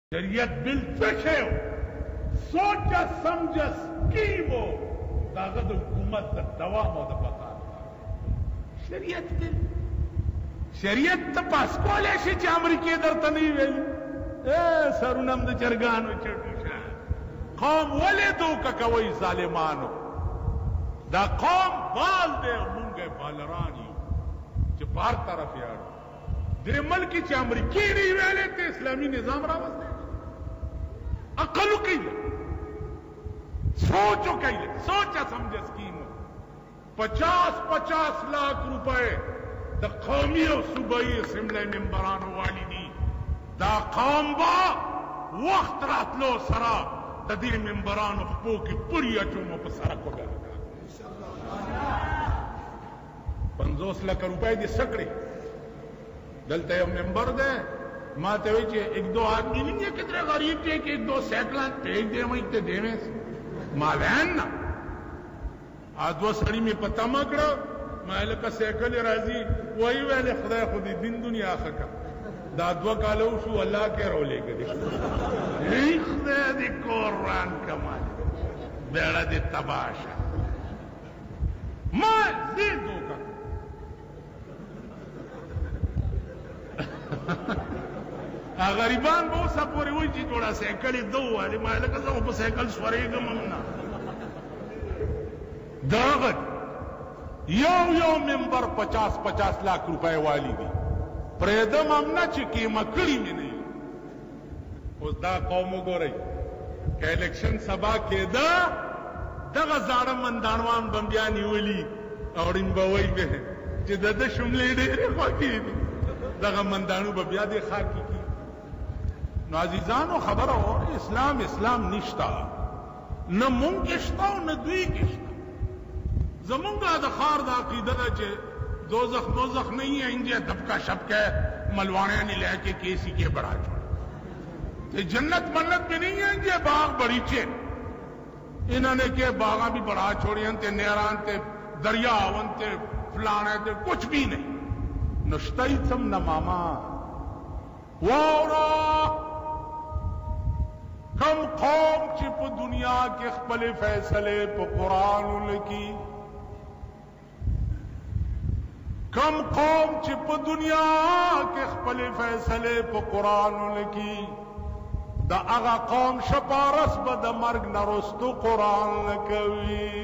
शरीयत बिल څه सोचा समझस की वो दागद हुकूमत दवाम और बका शरीयत बिल शरीयत त पास कोले शे च अमेरिके दरते नहीं वेली ए सरुनम द चरगानो चटुशा कौम वले दो का कोई जालिमानो दा कौम बाल दे मुंगे बालरानी जो बार तरफ यार दे मुल्क च अमेरिके नहीं वेले ते इस्लामी निजाम रावस अकल कही सोचो कही सोचा समझे स्कीम 50-50 लाख रुपए द कौमी और सूबाई असेंबली मेंबरान वाली दी दा कौम बा वक्त रात लो सरा ददी मेंबरान खपो की पूरी अचुमो पर सारा को गया 50 लाख रुपए दी सकड़े दलते मेंबर दे माते हुई एक दो आदमी नहीं है कितने गरीब थे कि एक दो सैकड़ा भेज दे वहीं ते देवे मालैन ना आदवा सड़ी में पता मकड़ा माल का सैकल राजी वही वाले खुदा खुदी दिन दुनिया आखिर का दादवा कालो शू अल्लाह के रोले के खुदा दे कुरान कमाल बेड़ा दे तबाशा माल दे दो का गरीबान बहुत सा पूरी हुई थी थोड़ा साइकिल ही दो वाले माले का सब साइकिल स्वरेगा ममना दागत यो मेंबर 50-50 लाख रुपए वाली दी प्रेदम हमना चिकी मकड़ी में नहीं उस दा कौमों को रही कि इलेक्शन सभा के दगा जाड़ा मंदानवान बम्बियानी होली और इन बवई में जिद शुमले डेरे बाकी दगा मंदानू बबिया दे खाकी की नाजीजानो खबर हो इस्लाम इस्लाम निश्ता न मुंग किश्ता न दुई किश्ता जमुंगा दखार दा कीदा चे दोजख मोजख नहीं है इंजे दबका शबके मलवाने नहीं लेके केसी के बड़ा छोड़ जन्नत मन्नत में नहीं है इंजे बाग बड़ी चे इन्होंने के बागा भी बड़ा छोड़ी ते नेरान ते दरिया वन ते फलाने ते कुछ भी नहीं नश्तई सम न मामा वारा कम कौम चिप दुनिया के खपले फैसले प कुरान की कम कौम चिप दुनिया के खपले फैसले प कुरान की द अगा कौम शपारस बद मर्ग नरस्तु कुरान कवी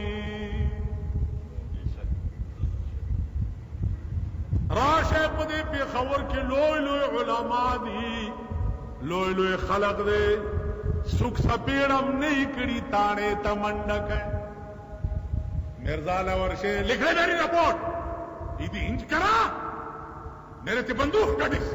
राशे पदे पे खबर के लोय लोय उलमा दी लोय लोय खलक दे सुख सपेड़म नहीं कड़ी ताने तमंडक है मिर्जाला वर्षे लिख ले मेरी रिपोर्ट इधी इंच करा मेरे ते बंदूक कटिस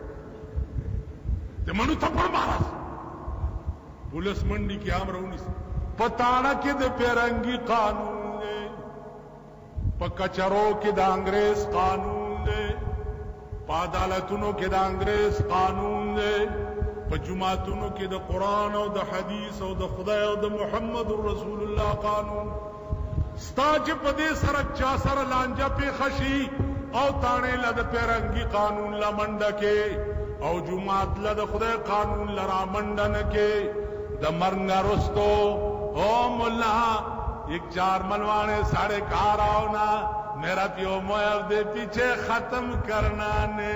ते मनु थप्पड़ मारस पुलिस मंडी की आम रऊनी पताना के दे पेरंगी कानून ले पकचरो के द अंग्रेज कानून ले पादालतुनो के द अंग्रेज कानून ले जुमातुनो के द कुरान और द हदीस और द खुदा और द मुहम्मद रसूलुल्लाह कानून स्ताज पदे सरक चा सर लांजा पे खशी और ताने लद पेरंगी कानून ला मंडके और जुमात लद खुदा कानून लरा मंडन के द मरंगा रुस्तो ओ मुल्ला एक चार मनवाने साढ़े कार आओ ना मेरा प्यो मोयल दे पीछे खत्म करना ने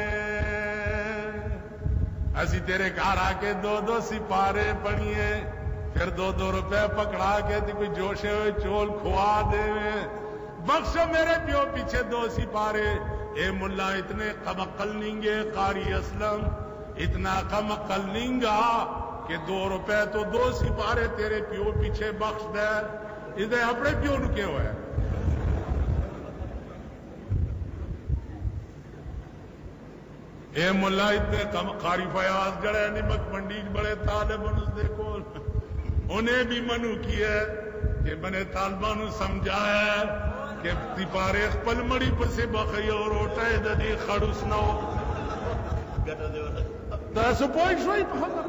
ऐसी तेरे घर आके 2-2 सिपारे पड़िए फिर 2-2 रुपए पकड़ा के कोई जोशे हुए चोल खुआ दे बख्श मेरे प्यो पीछे 2 सिपारे ए मुल्ला इतने कमकल नींगे कारी असलम इतना कमकल नींगा कि 2 रुपए तो 2 सिपारे तेरे प्यो पीछे बख्श दे इधर अपने प्यो नुके हुए ए मुल्ला इतने कम कारी फयाज जड़े निमक मंडी बड़े ताले मनुष देखो उन्हें भी मनु किया कि मैंने तालबानू समझाया कि सिपारे पल मड़ी पर से बखई और ओटा ददी खड़ूस न हो दस पॉइंट सोई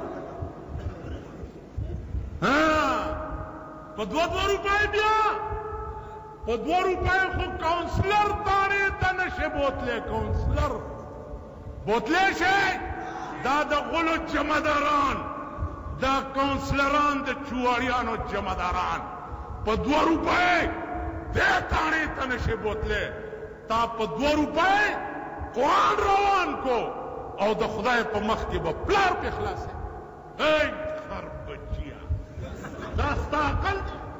हाँ पर 2 रुपए दिया पर 2 रुपए को काउंसलर तारे तनशे बोतले काउंसलर बोतले से दादा गुलो जमादारान کونسلران د چواریانو جمعداران په 2 روپۍ دې تاڼې ته نشي بوتلې تا په 2 روپۍ قرآن روان کو او د خدای په مخ کې به پلار په خلاصې ای خر بچیا دا ستا عقل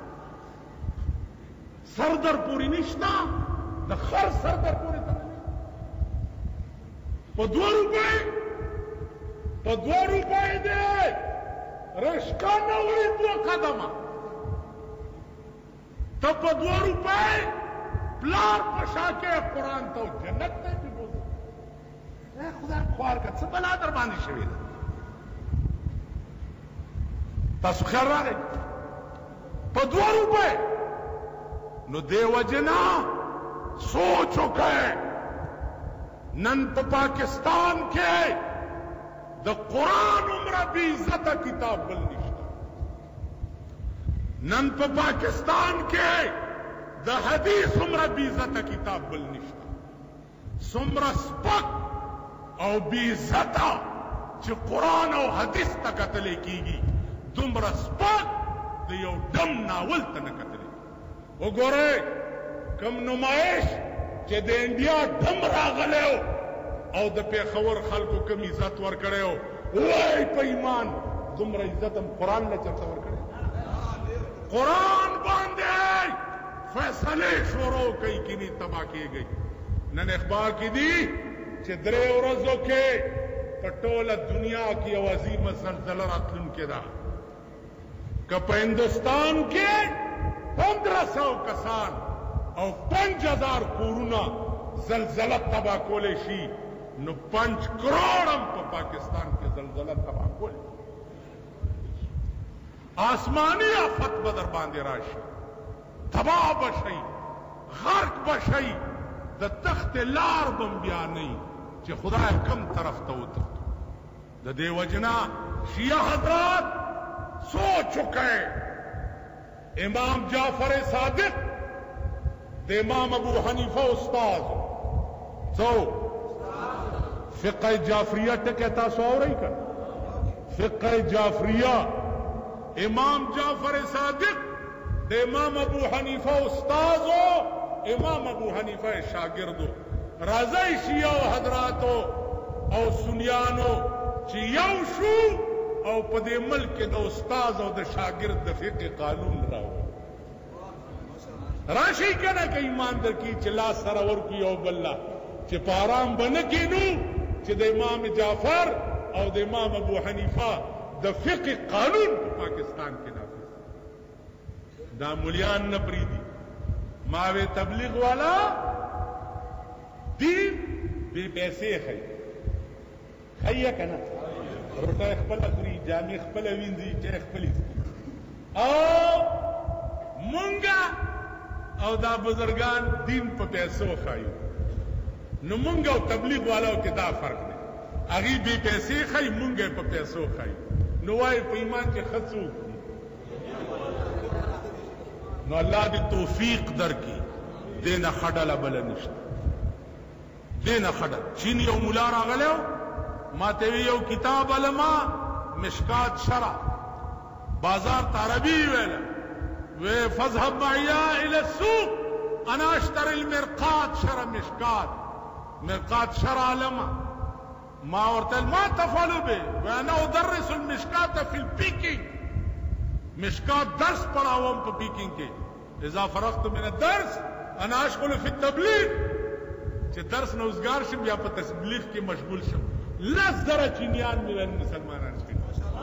سر در پوری نشتا د خر سر در پوری تړلی په 2 روپۍ دی رشکا نه وړي 2 قدمه ته په 2 روپۍ پلار په شا کې قرآن ته جنت ته پې بوځي خدای خوار که څه بلا در باندې شوې ده تاسو خیال راغی په 2 روپۍ نو دې وجې نه سوچ وکړئ نن په پاکستان کې د قرآن عمره بې عزته کتاب بل نشته نن په پاکستان کې د حدیث عمره بې عزته کتاب بل نشته څومره سپک او بې عزته چې قرآن او حدیث ته کتلی کېږي دومره سپک د یو ډم ناول ته نه کتلی وګورئ کم نمایش چې د انډیا ډم راغلی او د پیښور خلکو کم عزت ورکړی وای په ایمان دومره عزت هم قرآن نه چرته ورکړی قرآن باندې فیصلې شروع کوي کینی تباه کېږي نن اخبار کې دي چې 3 ورځو کې په ټوله دنیا کې یو عظیمه زلزله راتلونکې ده که په هندوستان کې 1500 کسان او 5000 کورونه زلزله تباه کولی شي نو 5 کروڑ هم په پاکستان کې زلزله تباه کولی آسمانی آفت به در باندې راشي تباه بشي غرق بشي د تخت لار بم بیا نه چې خدای کم طرف ته وتښتو د دې وجنا شیعه حضرات سوچ وکړئ امام جعفر صادق د امام ابو حنیفه استاد سو فقہ جعفریہ ٹکے تاسو اورئ کنه فقہ جعفریہ امام جعفر صادق د امام ابو حنیفه استادو امام ابو حنیفه شاگردو راځي شیعه حضراتو او سنیانو چې یو شو او په دې ملک د استاد او د شاگرد د فقہ قانون راو راشي کنه که ایمان در کی چې لا سره ورکی او بالله چې په آرام بنه کینو چې د امام جعفر او د امام ابو حنیفه د فقہ قانون په پاکستان کې نافذ دا مولیان نه پریدي ماوی تبلیغ والا دین بے پیسے خی خیه کنه روټه خپل خوري جامع خپل وینځي چې خپل او مونږه او دا بزرگان دین په پیسو خایو نو مونږ او تبلیغ والو کې دا فرق دی هغه به پیسې خای مونږ په پیسو خای نو وای په ایمان کې خصو نو الله دې توفیق درکړي دینه خډاله بل نشته دینه خډه چین یو مولا راغلو ما ته یو کتاب علما مشکات شرع بازار عربي ویل فذهب معي الى السوق انا اشتري المرقات شرع مشکات مرقات شرع علما ما ورته ما تفعلوا به وانا ادرس المشکات في البيكينج مشکات درس پڑھاوم په بیکینگ کې اذا فرغت من الدرس انا اشغل في التبلیغ چې درس نوزګار شم یا په تبلیغ کې مشغول شم لزر چینیان ملن مسلمانان شي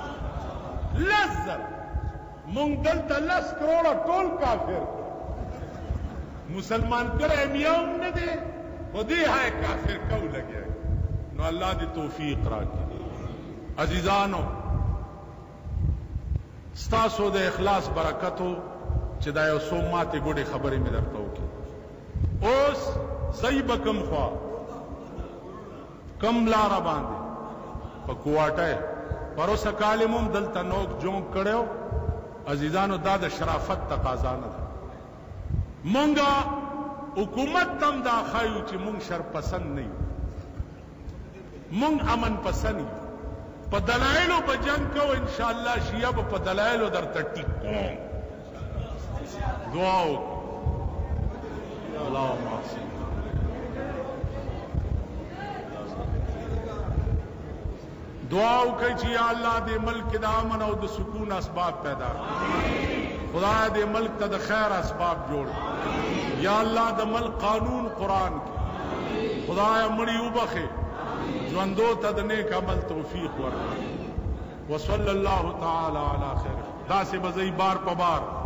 لزر مونږ دلته 10 کروڑ ټول کافر مسلمان کرے میاں نه دي خودی ہے کافر کو لګیا نو الله دې توفیق راکړي عزیزانو ستاسو د اخلاص برکتو چې دا یو څو ماته ګوډه خبرې مې درته وکړي اوس زیب کم خوا کم لار باندې په کوټه پروسه کالمم دلته نوک جونک کړو عزیزانو دا د شرافت تقاضا نه ده مونږه حکومت تم دا خایو چې مونږ شر پسند نه یو مونږ امن پسند یو په دلایلو به جنگ کوو انشاءالله شیعه به په دلایلو درته ټیکوم دعا وکړو اللهم صل دعا وکړئ چې یا الله دې ملک د امن او د سکون اسباب پیدا کړي خدای دې ملک ته د خیر اسباب جوړ یا الله د ملک قانون قرآن کې خدای مړی وبخې ژوندو ته د نیک عمل توفیق ورکړي وصلی الله تعالی علی خیر داسې به زی بار په بار